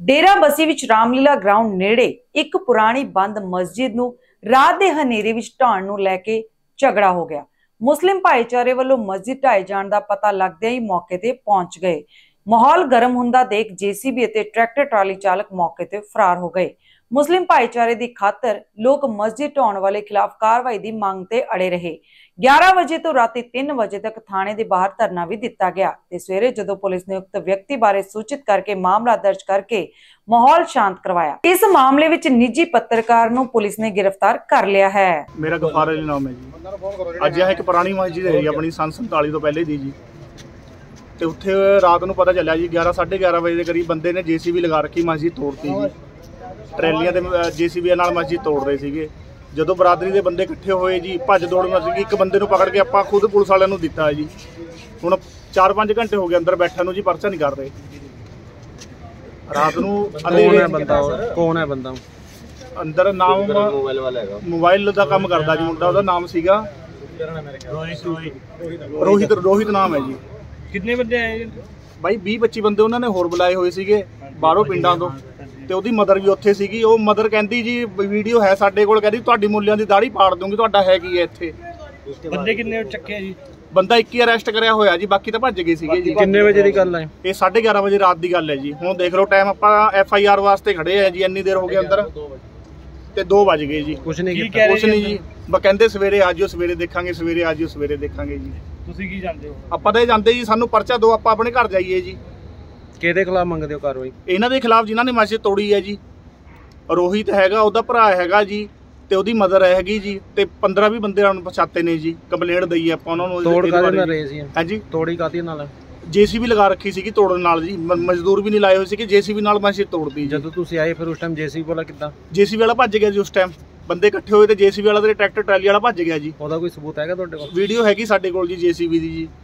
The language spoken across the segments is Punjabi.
ਡੇਰਾ ਬਸੀ ਵਿੱਚ ਰਾਮਲੀਲਾ ਗਰਾਊਂਡ ਨੇੜੇ ਇੱਕ ਪੁਰਾਣੀ ਬੰਦ ਮਸਜਿਦ ਨੂੰ ਰਾਤ ਦੇ ਹਨੇਰੇ ਵਿੱਚ ਢਾਉਣ ਨੂੰ ਲੈ ਕੇ ਝਗੜਾ ਹੋ ਗਿਆ। ਮੁਸਲਿਮ ਭਾਈਚਾਰੇ ਵੱਲੋਂ ਮਸਜਿਦ ਢਾਏ ਜਾਣ ਦਾ ਪਤਾ ਲੱਗਦਿਆਂ ਹੀ ਮੌਕੇ ਤੇ ਪਹੁੰਚ ਗਏ। ਮਾਹੌਲ ਗਰਮ ਹੁੰਦਾ ਦੇਖ ਜੀਸੀਬੀ ਅਤੇ ਟਰੈਕਟਰ ਟਰਾਲੀ ਚਾਲਕ ਮੌਕੇ ਤੇ ਫਰਾਰ ਹੋ ਗਏ। ਮੁਸਲਿਮ ਭਾਈਚਾਰੇ ਦੀ ਖਾਤਰ ਲੋਕ ਮਸਜਿਦ ਢਾਉਣ ਵਾਲੇ ਖਿਲਾਫ ਕਾਰਵਾਈ ਦੀ ਮੰਗ ਤੇ ਅੜੇ ਰਹੇ। 11 ਵਜੇ ਤੋਂ ਰਾਤੀ 3 ਵਜੇ ਤੱਕ ਥਾਣੇ ਦੇ ਬਾਹਰ ਧਰਨਾ ਵੀ ਦਿੱਤਾ ਗਿਆ ਤੇ ਸਵੇਰੇ ਜਦੋਂ ਪੁਲਿਸ ਨੇ ਉਕਤ ਵਿਅਕਤੀ ਬਾਰੇ ਸੂਚਿਤ ਕਰਕੇ ਮਾਮਲਾ ਦਰਜ ਕਰਕੇ ਮਾਹੌਲ ਸ਼ਾਂਤ ਕਰਵਾਇਆ। ਇਸ ਮਾਮਲੇ ਵਿੱਚ ਨਿੱਜੀ ਪੱਤਰਕਾਰ ਨੂੰ ਪੁਲਿਸ ਨੇ गिरफ्तार कर लिया है। मेरा गफार अली नाम है जी। ਅੱਜ ਇਹ ਇੱਕ ਪੁਰਾਣੀ ਮਸਜਿਦ ਹੈ ਆਪਣੀ ਸੰਨ 47 ਤੋਂ ਪਹਿਲੇ ਦੀ ਜੀ, ਤੇ ਉੱਥੇ ਰਾਤ ਨੂੰ ਪਤਾ ਚੱਲਿਆ ਜੀ 11:30 ਵਜੇ ਦੇ ਕਰੀਬ ਬੰਦੇ ਨੇ ਜੀਸੀਬੀ ਲਗਾ ਰੱਖੀ, ਮਸਜਿਦ ਤੋੜਤੀ ਜੀ। ਟਰੈਲੀਆਂ ਤੇ ਜੀਸੀਬੀ ਨਾਲ ਮਸਜਿਦ ਤੋੜ ਰਹੇ ਸੀਗੇ। ਜਦੋਂ ਬਰਾਦਰੀ ਦੇ ਬੰਦੇ ਇਕੱਠੇ ਹੋਏ ਜੀ, ਭੱਜ ਦੌੜ ਮਚ ਗਈ। ਇੱਕ ਬੰਦੇ ਨੂੰ ਪਕੜ ਕੇ ਆਪਾਂ ਖੁਦ ਪੁਲਿਸ ਵਾਲਿਆਂ ਨੂੰ ਦਿੱਤਾ ਜੀ। ਹੁਣ 4-5 ਘੰਟੇ ਹੋ ਗਏ ਅੰਦਰ ਬੈਠਣ ਨੂੰ ਜੀ, ਪਰਚਾ ਨਹੀਂ ਕਰ ਰਹੇ। ਰਾਤ ਨੂੰ ਕੌਣ ਹੈ ਬੰਦਾ ਅੰਦਰ? ਨਾਮ ਮੋਬਾਈਲ ਦਾ ਕੰਮ ਕਰਦਾ ਜੀ ਮੁੰਡਾ, ਉਹਦਾ ਨਾਮ ਸੀਗਾ ਰੋਹਿਤ ਨਾਮ ਹੈ ਜੀ। ਕਿੰਨੇ ਬੰਦੇ ਆਏ ਬਾਈ? 20-25 ਬੰਦੇ ਉਹਨਾਂ ਨੇ ਹੋਰ ਬੁਲਾਏ ਹੋਏ ਸੀਗੇ ਬਾਹਰੋਂ ਪਿੰਡਾਂ ਤੋਂ, ਤੇ ਉਹਦੀ ਮਦਰ ਵੀ ਉੱਥੇ ਸੀਗੀ। ਉਹ ਮਦਰ ਕਹਿੰਦੀ ਜੀ ਵੀਡੀਓ ਹੈ ਸਾਡੇ ਕੋਲ, ਕਹਿੰਦੀ ਤੁਹਾਡੀ ਮੁੱਲਿਆਂ ਦੀ ਦਾੜੀ ਪਾੜ ਦੂੰਗੀ, ਤੁਹਾਡਾ ਹੈ ਕੀ ਹੈ ਇੱਥੇ। ਬੰਦੇ ਕਿੰਨੇ ਚੱਕੇ ਜੀ? ਬੰਦਾ 1 ਹੀ ਅਰੈਸਟ ਕਰਿਆ ਹੋਇਆ ਜੀ, ਬਾਕੀ ਤਾਂ ਭੱਜ ਗਏ ਸੀਗੇ ਜੀ। ਕਿੰਨੇ ਵਜੇ ਦੀ ਗੱਲ ਹੈ ਇਹ? 11:30 ਵਜੇ ਰਾਤ ਦੀ ਗੱਲ ਹੈ ਜੀ। ਹੁਣ ਦੇਖ ਲਓ ਟਾਈਮ, ਆਪਾਂ FIR ਵਾਸਤੇ ਖੜੇ ਆ ਜੀ, ਇੰਨੀ ਦੇਰ ਹੋ ਗਈ ਅੰਦਰ ਤੇ 2 ਵਜ ਗਏ ਜੀ। ਕੁਛ ਨਹੀਂ ਜੀ, ਬਸ ਕਹਿੰਦੇ ਸਵੇਰੇ ਆ ਜਿਓ, ਸਵੇਰੇ ਦੇਖਾਂਗੇ, ਸਵੇਰੇ ਆ ਜਿਓ, ਸਵੇਰੇ ਦੇਖਾਂਗੇ ਜੀ। ਤੁਸੀਂ ਕੀ ਜਾਣਦੇ ਹੋ? ਆਪਾਂ ਤਾਂ ਜਾਂਦੇ ਜੀ, ਸਾਨੂੰ ਪਰਚਾ ਦਿਓ, ਆਪਾਂ ਆਪਣੇ ਘਰ ਜਾਈਏ ਜੀ। ਕਿਹਦੇ ਖਿਲਾਫ ਮੰਗਦੇ ਹੋ ਕਾਰਵਾਈ? ਇਹਨਾਂ ਦੇ ਖਿਲਾਫ ਜਿਨ੍ਹਾਂ ਨੇ ਮਸਜਿਦ ਤੋੜੀ ਹੈ ਜੀ। ਰੋਹਿਤ ਹੈਗਾ, ਉਹਦਾ ਭਰਾ ਹੈਗਾ ਜੀ, ਤੇ ਉਹਦੀ ਮਦਰ ਹੈਗੀ ਜੀ, ਤੇ 15-20 ਬੰਦੇ ਪਛਾਤੇ ਨੇ ਜੀ। ਕੰਪਲੇਂਟ ਦਈ ਆਪਾਂ ਉਹਨਾਂ ਨੂੰ। ਤੋੜ ਕਾਹਦੇ ਨਾਲ ਰਹੇ ਸੀ? ਹਾਂਜੀ, ਤੋੜੀ ਕਾਹਦੇ ਨਾਲ? ਜੀਸੀਬੀ ਲਗਾ ਰੱਖੀ ਸੀਗੀ ਤੋੜਨ ਨਾਲ ਜੀ। ਮਜ਼ਦੂਰ ਵੀ ਨਹੀਂ ਲਾਏ ਹੋਏ ਸੀਗੇ, ਜੀਸੀਬੀ ਨਾਲ ਮਸਜਿਦ ਤੋੜਦੀ। ਜਦੋਂ ਤੁਸੀਂ ਆਏ ਫਿਰ ਉਸ ਟਾਈਮ ਜੀਸੀਬੀ ਵਾਲਾ ਕਿੱਦਾਂ? ਜੀਸੀਬੀ ਵਾਲਾ ਭੱਜ ਗਿਆ ਜੀ। ਉਸ ਟਾਈਮ ਬੰਦੇ ਇਕੱਠੇ ਹੋਏ ਤੇ ਜੀਸੀਬੀ ਵਾਲਾ ਤੇ ਟਰੈਕਟਰ ਟਰਾਲੀ ਵਾਲਾ ਭੱਜ ਗਿਆ ਜੀ। ਉਹਦਾ ਕੋਈ ਸਬੂਤ ਹੈਗਾ ਤੁਹਾਡੇ ਕੋਲ? ਵੀਡੀਓ ਹੈਗੀ ਸਾਡੇ ਕੋਲ ਜੀ ਜੀਸੀਬੀ ਦੀ ਜੀ।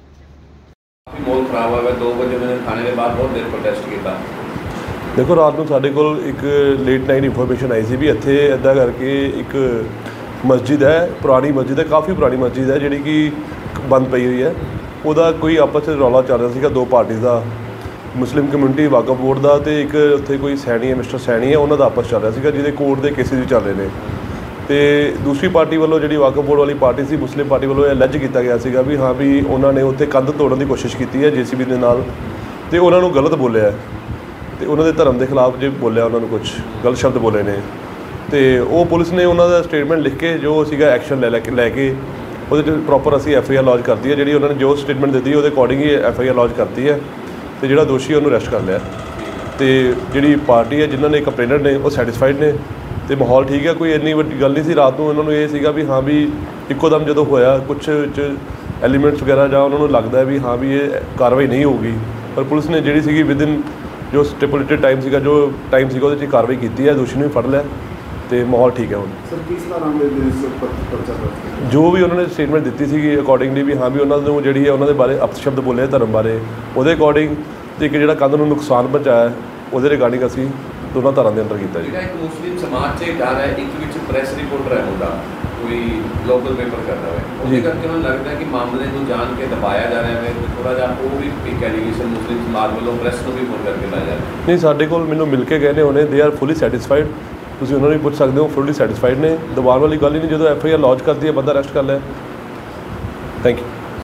ਮਾਹੌਲ ਖਰਾਬ ਹੋਇਆ। 2 ਵਜੇ ਉਹਨਾਂ ਨੇ ਥਾਣੇ ਦੇ ਬਾਹਰ ਬਹੁਤ ਦੇਰ ਪ੍ਰੋਟੈਸਟ ਕੀਤਾ। ਦੇਖੋ, ਰਾਤ ਨੂੰ ਸਾਡੇ ਕੋਲ ਇੱਕ ਲੇਟ ਨਾਈਟ ਇਨਫੋਰਮੇਸ਼ਨ ਆਈ ਸੀ ਵੀ ਇੱਥੇ ਇੱਦਾਂ ਕਰਕੇ ਇੱਕ ਮਸਜਿਦ ਹੈ, ਪੁਰਾਣੀ ਮਸਜਿਦ ਹੈ, ਕਾਫੀ ਪੁਰਾਣੀ ਮਸਜਿਦ ਹੈ ਜਿਹੜੀ ਕਿ ਬੰਦ ਪਈ ਹੋਈ ਹੈ। ਉਹਦਾ ਕੋਈ ਆਪਸ ਵਿੱਚ ਰੌਲਾ ਚੱਲ ਰਿਹਾ ਸੀਗਾ, 2 ਪਾਰਟੀਆਂ ਦਾ, ਮੁਸਲਿਮ ਕਮਿਊਨਿਟੀ ਵਾਕਫ ਬੋਰਡ ਦਾ ਤੇ ਇੱਕ ਉੱਥੇ ਕੋਈ ਸੈਣੀ ਹੈ, ਮਿਸਟਰ ਸੈਣੀ ਹੈ, ਉਹਨਾਂ ਦਾ ਆਪਸ ਚੱਲ ਰਿਹਾ ਸੀਗਾ, ਜਿਹਦੇ ਕੋਰਟ ਦੇ ਕੇਸਿਸ ਵੀ ਚੱਲ ਰਹੇ ਨੇ। ਤੇ ਦੂਸਰੀ ਪਾਰਟੀ ਵੱਲੋਂ, ਜਿਹੜੀ ਵਾਕਫ ਬੋਰਡ ਵਾਲੀ ਪਾਰਟੀ ਸੀ, ਮੁਸਲਿਮ ਪਾਰਟੀ ਵੱਲੋਂ ਇਹ ਅਲੈਜ ਕੀਤਾ ਗਿਆ ਸੀਗਾ ਵੀ ਹਾਂ ਵੀ ਉਹਨਾਂ ਨੇ ਉੱਥੇ ਕੰਧ ਤੋੜਨ ਦੀ ਕੋਸ਼ਿਸ਼ ਕੀਤੀ ਹੈ ਜੀਸੀਬੀ ਦੇ ਨਾਲ, ਤੇ ਉਹਨਾਂ ਨੂੰ ਗਲਤ ਬੋਲਿਆ ਤੇ ਉਹਨਾਂ ਦੇ ਧਰਮ ਦੇ ਖਿਲਾਫ ਜੇ ਬੋਲਿਆ, ਉਹਨਾਂ ਨੂੰ ਕੁਝ ਗਲਤ ਸ਼ਬਦ ਬੋਲੇ ਨੇ। ਤੇ ਉਹ ਪੁਲਿਸ ਨੇ ਉਹਨਾਂ ਦਾ ਸਟੇਟਮੈਂਟ ਲਿਖ ਕੇ ਜੋ ਸੀਗਾ ਐਕਸ਼ਨ ਲੈ ਕੇ ਉਹਦੇ 'ਚ ਪ੍ਰੋਪਰ ਅਸੀਂ FIR ਲੌਜ ਕਰਤੀ ਹੈ। ਜਿਹੜੀ ਉਹਨਾਂ ਨੇ ਜੋ ਸਟੇਟਮੈਂਟ ਦਿੱਤੀ ਉਹਦੇ ਅਕੋਰਡਿੰਗ ਹੀ FIR ਲੌਜ ਕਰਤੀ ਹੈ, ਤੇ ਜਿਹੜਾ ਦੋਸ਼ੀ ਉਹਨੂੰ ਅਰੈਸਟ ਕਰ ਲਿਆ। ਤੇ ਜਿਹੜੀ ਪਾਰਟੀ ਹੈ ਜਿਨ੍ਹਾਂ ਨੇ ਕੰਪਲੇਨਰ ਨੇ ਉਹ ਸੈਟਿਸਫਾਈਡ ਨੇ, ਤੇ ਮਾਹੌਲ ਠੀਕ ਹੈ, ਕੋਈ ਇੰਨੀ ਵੱਡੀ ਗੱਲ ਨਹੀਂ ਸੀ। ਰਾਤ ਨੂੰ ਉਹਨਾਂ ਨੂੰ ਇਹ ਸੀਗਾ ਵੀ ਹਾਂ ਵੀ ਇੱਕੋ ਦਮ ਜਦੋਂ ਹੋਇਆ ਕੁਛ ਐਲੀਮੈਂਟਸ ਵਗੈਰਾ ਜਾਂ ਉਹਨਾਂ ਨੂੰ ਲੱਗਦਾ ਵੀ ਹਾਂ ਵੀ ਇਹ ਕਾਰਵਾਈ ਨਹੀਂ ਹੋਊਗੀ, ਪਰ ਪੁਲਿਸ ਨੇ ਜਿਹੜੀ ਸੀਗੀ ਵਿਦਿਨ ਜੋ ਸਟਿਪੂਲੇਟਡ ਟਾਈਮ ਸੀਗਾ ਉਹਦੇ 'ਚ ਕਾਰਵਾਈ ਕੀਤੀ ਹੈ, ਦੋਸ਼ੀ ਨੂੰ ਵੀ ਫੜ ਲਿਆ ਤੇ ਮਾਹੌਲ ਠੀਕ ਹੈ ਹੁਣ। ਸਰ ਕਿਸ ਤਰ੍ਹਾਂ ਦੇ ਪਰਚਾ ਜੋ ਵੀ ਉਹਨਾਂ ਨੇ ਸਟੇਟਮੈਂਟ ਦਿੱਤੀ ਸੀਗੀ ਅਕੋਰਡਿੰਗਲੀ ਵੀ ਹਾਂ ਵੀ ਉਹਨਾਂ ਨੂੰ ਜਿਹੜੀ ਹੈ ਉਹਨਾਂ ਦੇ ਬਾਰੇ ਅਪਸ਼ਬਦ ਬੋਲੇ ਧਰਮ ਬਾਰੇ, ਉਹਦੇ ਅਕੋਰਡਿੰਗ ਤੇ ਇੱਕ ਜਿਹੜਾ ਕੰਧ ਨੂੰ ਨੁਕਸਾਨ ਪਹੁੰਚਾਇਆ ਉਹਦੇ ਰਿਗਾਰਡਿੰਗ ਅਸੀਂ ਦੋਨਾਂ ਧਾਰਾਂ ਦੇ ਅੰਦਰ ਕੀਤਾ ਜੀ। ਇੱਕ ਮੁਸਲਿਮ ਸਮਾਜ 'ਚ ਡਰ ਹੈ, ਇੱਕ ਵਿੱਚ ਪ੍ਰੈਸ ਰਿਪੋਰਟਰ ਹੈ ਮੁੰਡਾ, ਕੋਈ ਲੋਕਲ ਪੇਪਰ ਕਰਦਾ ਹੈ, ਉਹਦੇ ਕਰਕੇ ਉਹਨਾਂ ਨੂੰ ਲੱਗਦਾ ਕਿ ਮਾਮਲੇ ਨੂੰ ਜਾਣ ਕੇ ਦਬਾਇਆ ਜਾ ਰਿਹਾ ਹੈ। ਥੋੜ੍ਹਾ ਜਿਹਾ ਉਹ ਵੀ ਇੱਕ ਐਲੀਗੇਸ਼ਨ ਮੁਸਲਿਮ ਸਮਾਜ ਵੱਲੋਂ ਪ੍ਰੈਸ ਨੂੰ ਵੀ ਫੋਨ ਕਰਕੇ ਲਾਇਆ ਜਾ ਰਿਹਾ। ਨਹੀਂ, ਸਾਡੇ ਕੋਲ ਮੈਨੂੰ ਮਿਲ ਕੇ ਗਏ ਨੇ ਉਹਨੇ, ਦੇ ਆਰ ਫੁੱਲੀ ਸੈਟਿਸਫਾਈਡ। ਤੁਸੀਂ ਉਹਨਾਂ ਨੂੰ ਵੀ ਪੁੱਛ ਸਕਦੇ ਹੋ, ਫੁੱਲੀ ਸੈਟਿਸਫਾਈਡ ਨੇ। ਦਬਾਉਣ ਵਾਲੀ ਗੱਲ ਹੀ ਨਹੀਂ, ਜਦੋਂ FIR ਲੌਜ ਕਰਦੀ ਹੈ ਬੰਦਾ ਅਰੈਸਟ ਕਰ ਲਿਆ। Thank you.